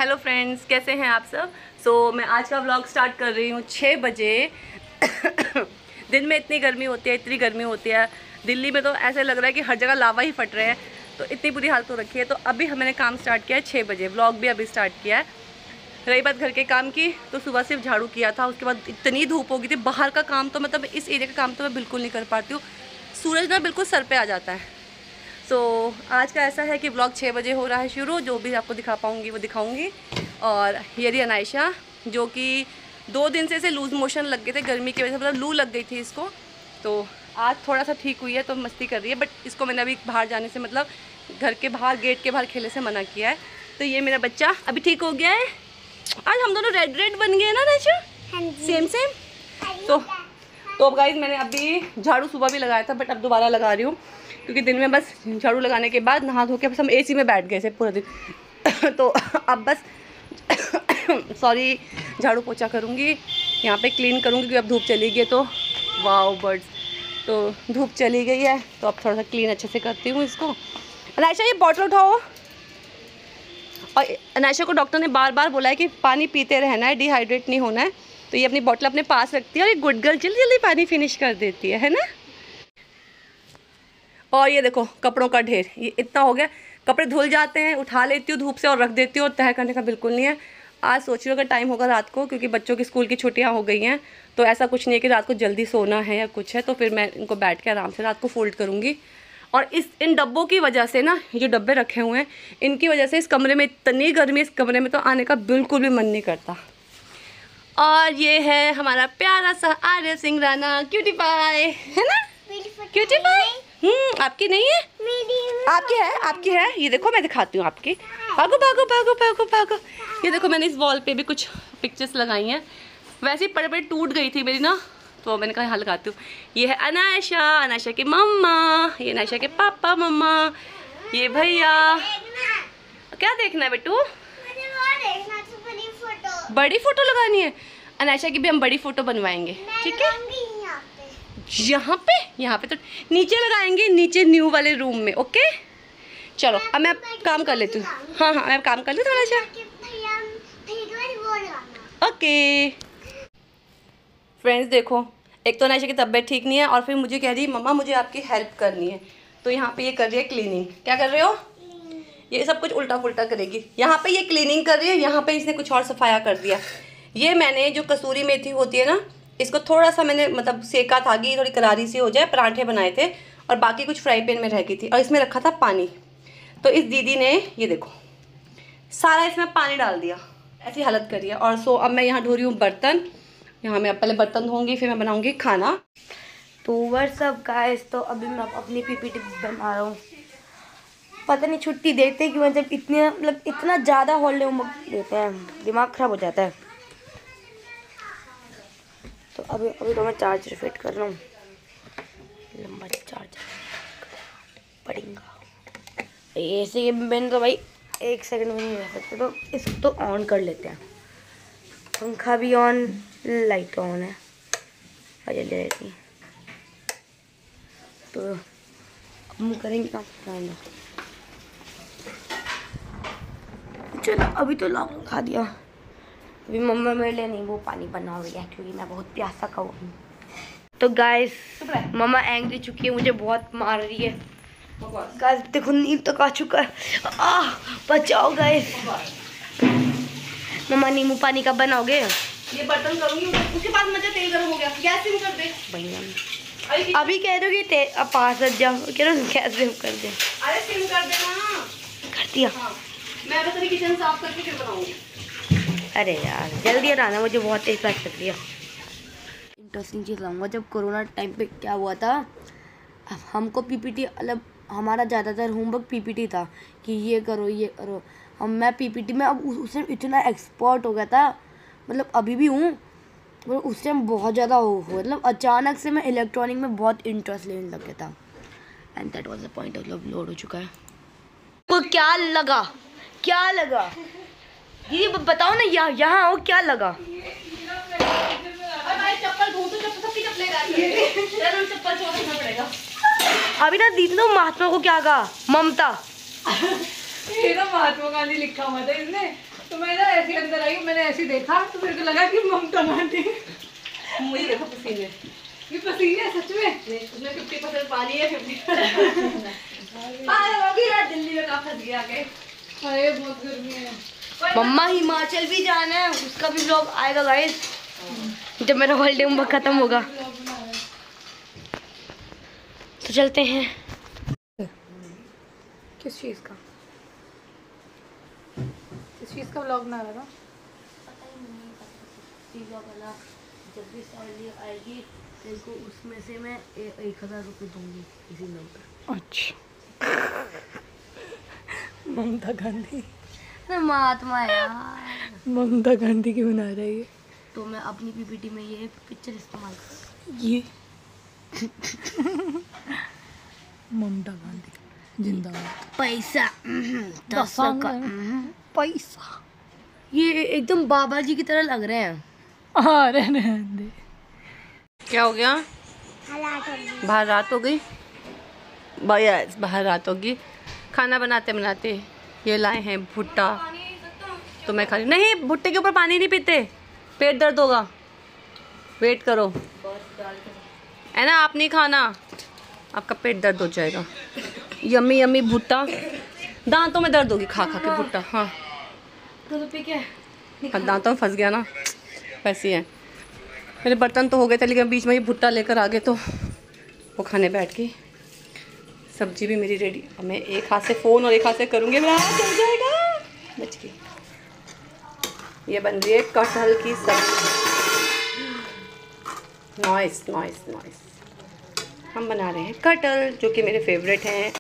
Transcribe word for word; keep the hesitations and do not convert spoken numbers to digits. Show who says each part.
Speaker 1: Hello friends, कैसे हैं आप सब। सो so, मैं आज का व्लॉग स्टार्ट कर रही हूँ छः बजे। दिन में इतनी गर्मी होती है, इतनी गर्मी होती है दिल्ली में, तो ऐसे लग रहा है कि हर जगह लावा ही फट रहे हैं, तो इतनी बुरी हालत हो रखी है। तो अभी मैंने काम स्टार्ट किया है छः बजे, व्लॉग भी अभी स्टार्ट किया है। रही बात घर के काम की, तो सुबह सिर्फ झाड़ू किया था, उसके बाद इतनी धूप हो गई थी। बाहर का काम तो मतलब इस एरिया का काम तो मैं बिल्कुल नहीं कर पाती हूँ, सूरज ना बिल्कुल सर पे आ जाता है। सो so, आज का ऐसा है कि व्लॉग छः बजे हो रहा है शुरू, जो भी आपको दिखा पाऊँगी वो दिखाऊँगी। और ये रही अनायशा, जो कि दो दिन से इसे लूज़ मोशन लग गए थे गर्मी की वजह से, मतलब लू लग गई थी इसको। तो आज थोड़ा सा ठीक हुई है, तो मस्ती कर रही है, बट इसको मैंने अभी बाहर जाने से, मतलब घर के बाहर गेट के बाहर खेलने से मना किया है। तो ये मेरा बच्चा अभी ठीक हो गया है। आज हम दोनों रेड रेड बन गए ना अनायशा, सेम सेम। तो तो गाइस मैंने अभी झाड़ू सुबह भी लगाया था, बट अब दोबारा लगा रही हूँ, क्योंकि दिन में बस झाड़ू लगाने के बाद नहा धो के बस हम एसी में बैठ गए थे पूरा दिन। तो अब बस सॉरी झाड़ू पोछा करूँगी, यहाँ पे क्लीन करूँगी, क्योंकि अब धूप चली गई है। तो वाओ बर्ड्स, तो धूप चली गई है, तो अब थोड़ा सा क्लीन अच्छे से करती हूँ इसको। अनायशा ये बॉटल उठाओ। और अनायशा को डॉक्टर ने बार बार बोला है कि पानी पीते रहना है, डिहाइड्रेट नहीं होना है। तो ये अपनी बॉटल अपने पास रखती है और ये गुड गर्ल जल्दी जल्दी पानी फिनिश कर देती है है ना। और ये देखो कपड़ों का ढेर, ये इतना हो गया, कपड़े धुल जाते हैं, उठा लेती हूँ धूप से और रख देती हूँ, और तह करने का बिल्कुल नहीं है। आज सोच रही हूँ अगर टाइम होगा रात को, क्योंकि बच्चों की स्कूल की छुट्टियाँ हो गई हैं, तो ऐसा कुछ नहीं है कि रात को जल्दी सोना है या कुछ है, तो फिर मैं इनको बैठ के आराम से रात को फोल्ड करूँगी। और इस इन डब्बों की वजह से ना, ये जो डब्बे रखे हुए हैं इनकी वजह से इस कमरे में इतनी गर्मी, इस कमरे में तो आने का बिल्कुल भी मन नहीं करता। और ये है हमारा प्यारा सा आर्य सिंह राणा, क्यूटी पाई है ना, क्यूटी पाई। हम्म आपकी नहीं है, आपकी है, आपकी है। ये देखो मैं दिखाती हूँ आपकी, भागो भागो भागो भागो भागो। ये देखो मैंने इस वॉल पे भी कुछ पिक्चर्स लगाई हैं, वैसे ही पड़े पड़े टूट गई थी मेरी ना, तो मैंने कहा यहाँ लगाती हूँ। ये है अनायशा, अनायशा की मम्मा, ये अनायशा के पापा मम्मा, ये भैया। क्या देखना है बेटू, बड़ी फोटो लगानी है। अनायशा की भी हम बड़ी फोटो बनवाएंगे, ठीक है। यहाँ पे यहाँ पे तो नीचे लगाएंगे, नीचे न्यू वाले रूम में, ओके। चलो अब मैं काम कर लेती हूँ। हाँ हाँ मैं काम कर लेती हूँ अनायशा, ओके। फ्रेंड्स देखो, एक तो अनायशा की तबीयत ठीक नहीं है, और फिर मुझे कह रही है मम्मा मुझे आपकी हेल्प करनी है। तो यहाँ पे ये कर रही है क्लीनिंग। क्या कर रहे हो, ये सब कुछ उल्टा पुल्टा करेगी। यहाँ पे ये क्लीनिंग कर रही है, यहाँ पे इसने कुछ और सफाया कर दिया। ये मैंने जो कसूरी मेथी होती है ना, इसको थोड़ा सा मैंने मतलब सेका था कि थोड़ी करारी सी हो जाए, पराठे बनाए थे, और बाकी कुछ फ्राई पैन में रह गई थी, और इसमें रखा था पानी। तो इस दीदी ने ये देखो सारा इसमें पानी डाल दिया, ऐसी हालत करी है। और सो अब मैं यहाँ धो रही हूँ बर्तन। यहाँ मैं पहले बर्तन धोऊंगी, फिर मैं बनाऊँगी खाना।
Speaker 2: तो व्हाट्सअप गाइस, तो अभी मैं अपनी पीपीटी बना रहा हूँ। पता नहीं छुट्टी देते कि मतलब इतने मतलब इतना ज़्यादा हॉलीडे होमवर्क देते हैं, दिमाग ख़राब हो जाता है। तो अभी अभी तो मैं चार्जर फिट कर रहा हूँ, लंबा चार्जर पड़ेगा। ऐसे मैंने तो भाई एक सेकंड में नहीं रह सकते, तो इसको तो ऑन कर लेते हैं। पंखा भी ऑन, लाइट ऑन है, जल्दी रहती। तो अब हम करेंगे काम। चलो अभी तो लॉक खा दिया। अभी मम्मा मेरे लिए नींबू पानी बना रही है, क्योंकि मैं बहुत प्यासा का हूँ। तो गाइस मम्मा एंग्री चुकी है, मुझे बहुत मार रही है। गाइस देखो नींद तक आ चुका है, आह बचाओ गाइस। मम्मा नींबू पानी कब बनाओगे?
Speaker 1: ये बर्तन करूँगी, उसके बाद मुझे तेल गर्म हो गया, गैस सिम कर दे
Speaker 2: भैया। अभी कह दो कि अब पास जाओ, कह दो गैस सिम कर दे।
Speaker 1: अरे सिम कर देना।
Speaker 2: कर दिया।
Speaker 1: हाँ। मैं बस अभी किचन साफ करके फिर बनाऊंगी।
Speaker 2: अरे यार जल्दी आना, मुझे बहुत तेज लग लग रही है। इंटरेस्टिंग चीज़ लाऊंगा, जब कोरोना टाइम पे क्या हुआ था, हमको पीपीटी मतलब हमारा ज़्यादातर होमवर्क पीपीटी था कि ये करो ये करो। हम मैं पीपीटी में अब उससे इतना एक्सपर्ट हो गया था, मतलब अभी भी हूँ, मतलब उस टाइम बहुत ज़्यादा हो मतलब अचानक से मैं इलेक्ट्रॉनिक में बहुत इंटरेस्ट लेने लग गया था। And that was the point, मतलब लोड हो चुका है। को क्या लगा, क्या लगा दीदी बताओ ना, यहाँ यहाँ आओ, क्या लगा?
Speaker 1: चप्पल ढूंढो, चप्पल सबकी चप्पल छोड़ना पड़ेगा।
Speaker 2: अभी ना दीदी तो महात्मा को क्या कहा, ममता।
Speaker 1: ये तो महात्मा गांधी लिखा हुआ था इसने, तो मैं ना
Speaker 3: ऐसे देखा तो मेरे को लगा कि ममता गांधी।
Speaker 1: मुझे देखो पसीने,
Speaker 3: ये पसीने है सच में।
Speaker 1: उसमें फिफ्टी परसेंट पानी है, फिफ्टी अभी यार दिल्ली में कहाँ फंस गया के।
Speaker 3: अरे बहुत गर्मी है।
Speaker 2: मम्मा हिमाचल भी जाना है, उसका भी ब्लॉग आएगा गाइस जब मेरा हॉलीडे होमवर्क खत्म होगा। तो चलते हैं।
Speaker 3: किस चीज़ का किस चीज़ का ब्लॉग बना रहा था?
Speaker 2: जब भी सैलरी आएगी तेरे उसमें से मैं ए, एक हजार रुपये दूंगी इसी नंबर।
Speaker 3: अच्छा ममता गांधी,
Speaker 2: महात्मा यार।
Speaker 3: ममता गांधी की बना रही है
Speaker 2: तो मैं अपनी पीपीटी में ये पिक्चर इस्तेमाल कर
Speaker 3: ये। ममता गांधी जिंदाबाद।
Speaker 2: पैसा दस का
Speaker 3: पैसा।
Speaker 2: ये एकदम बाबा जी की तरह लग रहे हैं।
Speaker 3: हाँ रहने दे।
Speaker 1: क्या हो गया? बाहर रात हो गई भैया, बाहर रात होगी। खाना बनाते बनाते ये लाए हैं भुट्टा, तो मैं खा रही नहीं। भुट्टे के ऊपर पानी नहीं पीते, पेट दर्द होगा। वेट करो, है ना? आप नहीं खाना, आपका पेट दर्द हो जाएगा। यम्मी यम्मी भुट्टा, दांतों में दर्द होगी खा खा के भुट्टा। हाँ दांतों में फंस गया ना, वैसे है। मेरे बर्तन तो हो गए थे, लेकिन बीच में ये भुट्टा लेकर आ गए तो वो खाने बैठ गई। सब्जी भी मेरी रेडी। अब मैं एक हाथ से फ़ोन और एक हाथ से करूँगी, मेरा हाथ चल जाएगा। बच गई। ये बन रही है कटहल की सब्जी। Noise noise noise. हम बना रहे हैं कटहल, जो कि मेरे फेवरेट हैं।